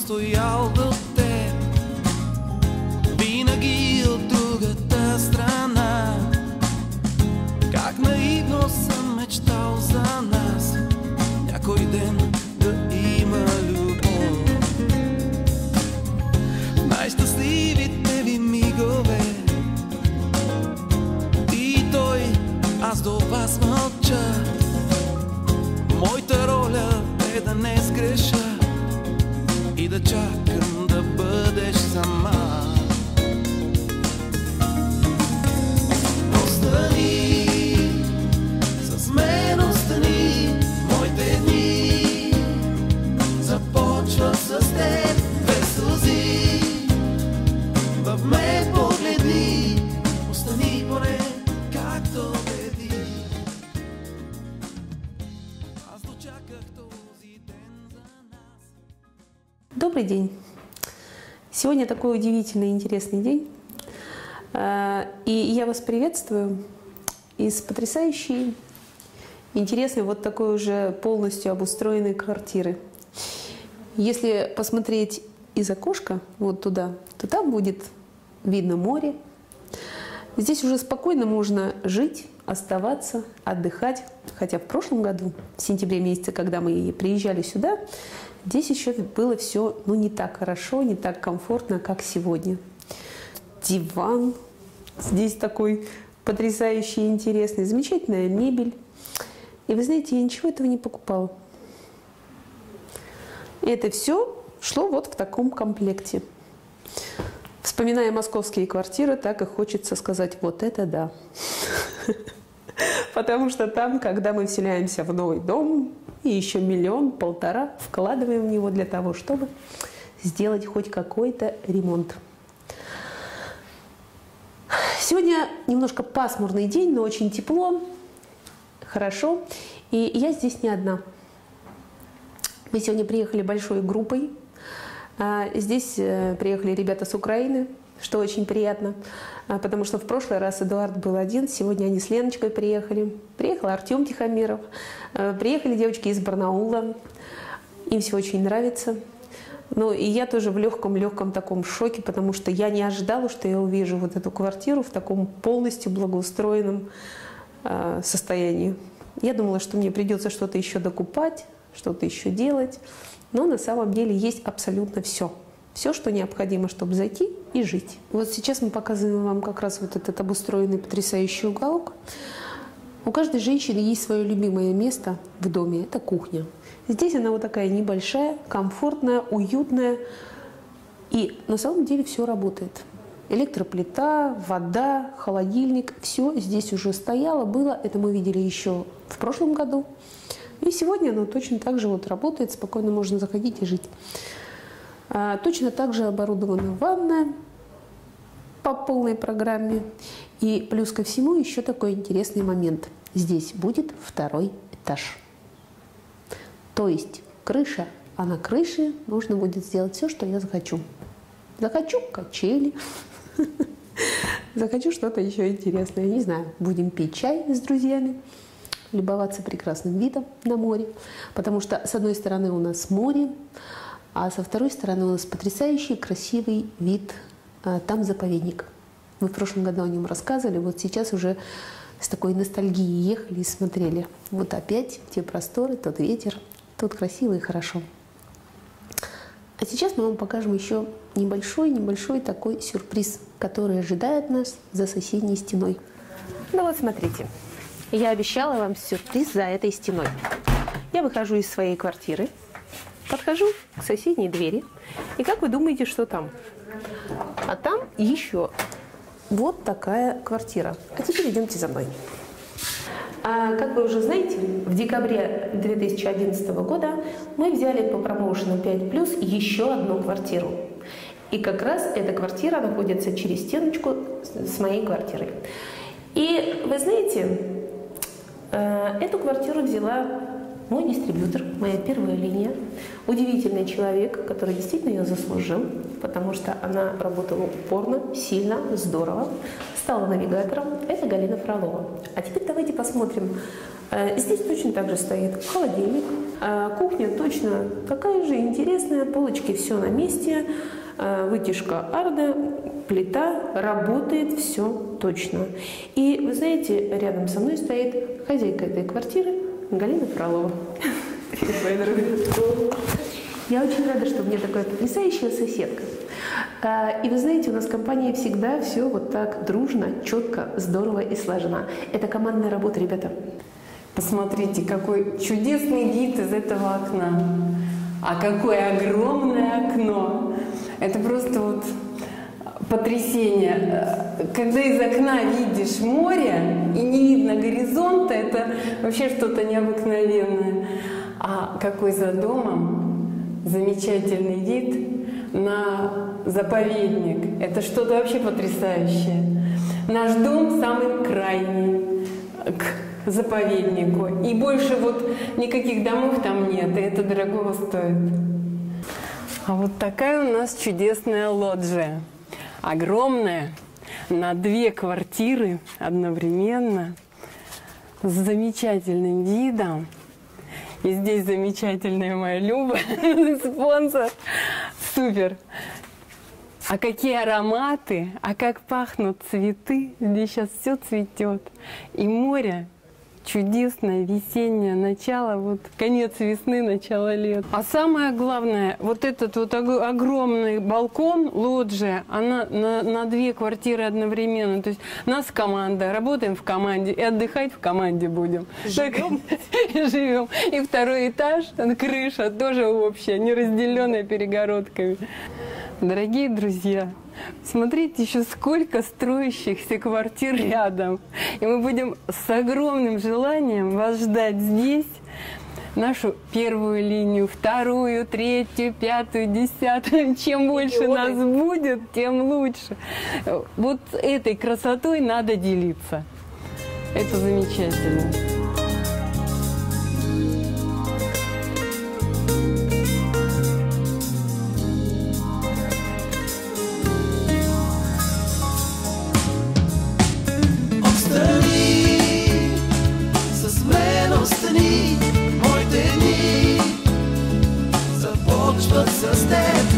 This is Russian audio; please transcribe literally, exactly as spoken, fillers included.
стоял до теб, винаги от другата страна. Как наивно съм мечтал за нас, някой ден да има любов. Най-щастливите ви мигове, ти и той, аз до вас мълча. Моята роля е да не сгреша и да чакам да бъдеш сама. Остани, с мен остани, моите дни започват с теб, без сълзи. В мен погледни, остани поне както преди. Аз дочаках този ден за нас. Добрый день! Сегодня такой удивительный и интересный день. И я вас приветствую из потрясающей, интересной, вот такой уже полностью обустроенной квартиры. Если посмотреть из окошка вот туда, то там будет видно море. Здесь уже спокойно можно жить, оставаться, отдыхать. Хотя в прошлом году, в сентябре месяце, когда мы приезжали сюда, здесь еще было все ну, не так хорошо, не так комфортно, как сегодня. Диван здесь такой потрясающий, интересный, замечательная мебель. И вы знаете, я ничего этого не покупала. И это все шло вот в таком комплекте. Вспоминая московские квартиры, так и хочется сказать, вот это да. Потому что там, когда мы вселяемся в новый дом, и еще миллион-полтора вкладываем в него для того, чтобы сделать хоть какой-то ремонт. Сегодня немножко пасмурный день, но очень тепло, хорошо. И я здесь не одна. Мы сегодня приехали большой группой. Здесь приехали ребята с Украины, что очень приятно, потому что в прошлый раз Эдуард был один, сегодня они с Леночкой приехали. Приехал Артем Тихомиров, приехали девочки из Барнаула, им все очень нравится. Ну и я тоже в легком-легком таком шоке, потому что я не ожидала, что я увижу вот эту квартиру в таком полностью благоустроенном э, состоянии. Я думала, что мне придется что-то еще докупать, что-то еще делать, но на самом деле есть абсолютно все. Все, что необходимо, чтобы зайти и жить. Вот сейчас мы показываем вам как раз вот этот обустроенный потрясающий уголок. У каждой женщины есть свое любимое место в доме – это кухня. Здесь она вот такая небольшая, комфортная, уютная. И на самом деле все работает. Электроплита, вода, холодильник – все здесь уже стояло, было. Это мы видели еще в прошлом году. И сегодня оно точно так же вот работает, спокойно можно заходить и жить. А, точно так же оборудована ванная по полной программе. И плюс ко всему еще такой интересный момент. Здесь будет второй этаж. То есть крыша, а на крыше нужно будет сделать все, что я захочу. Захочу качели, захочу что-то еще интересное. Не знаю, будем пить чай с друзьями, любоваться прекрасным видом на море. Потому что с одной стороны у нас море, а со второй стороны у нас потрясающий красивый вид. Там заповедник. Мы в прошлом году о нем рассказывали, вот сейчас уже с такой ностальгией ехали и смотрели. Вот опять те просторы, тот ветер, тут красиво и хорошо. А сейчас мы вам покажем еще небольшой-небольшой такой сюрприз, который ожидает нас за соседней стеной. Ну вот смотрите, я обещала вам сюрприз за этой стеной. Я выхожу из своей квартиры, подхожу к соседней двери, и как вы думаете, что там? А там еще вот такая квартира. А теперь идемте за мной. А, как вы уже знаете, в декабре две тысячи одиннадцатого года мы взяли по промоушену пять плюс еще одну квартиру. И как раз эта квартира находится через стеночку с моей квартирой. И вы знаете, эту квартиру взяла мой дистрибьютор, моя первая линия. Удивительный человек, который действительно ее заслужил, потому что она работала упорно, сильно, здорово. Стала навигатором. Это Галина Фролова. А теперь давайте посмотрим, Здесь точно так же стоит холодильник. Кухня точно такая же интересная, полочки все на месте, вытяжка Арда, плита, работает все точно. И вы знаете, рядом со мной стоит хозяйка этой квартиры Галина Фролова. Я очень рада, что у меня такая потрясающая соседка. И вы знаете, у нас в компании всегда все вот так дружно, четко, здорово и слажено. Это командная работа, ребята. Посмотрите, какой чудесный вид из этого окна. А какое огромное окно! Это просто вот потрясение. Когда из окна видишь море и не видно горизонта, это вообще что-то необыкновенное. А какой за домом замечательный вид на заповедник. Это что-то вообще потрясающее. Наш дом самый крайний к заповеднику. И больше вот никаких домов там нет, и это дорогого стоит. А вот такая у нас чудесная лоджия. Огромная, на две квартиры одновременно, с замечательным видом. И здесь замечательная моя Люба, спонсор. Супер! А какие ароматы, а как пахнут цветы. Здесь сейчас все цветет. И море чудесное, весеннее начало, вот конец весны, начало лета. А самое главное, вот этот вот огромный балкон, лоджия, она на, на две квартиры одновременно. То есть нас команда, работаем в команде и отдыхать в команде будем. Живем. Так, живем. И второй этаж, крыша тоже общая, не разделенная перегородками. Дорогие друзья, смотрите, еще сколько строящихся квартир рядом. И мы будем с огромным желанием вас ждать здесь. Нашу первую линию, вторую, третью, пятую, десятую. Чем больше нас будет, тем лучше. Вот этой красотой надо делиться. Это замечательно. Moje dni započvat sa s tebom.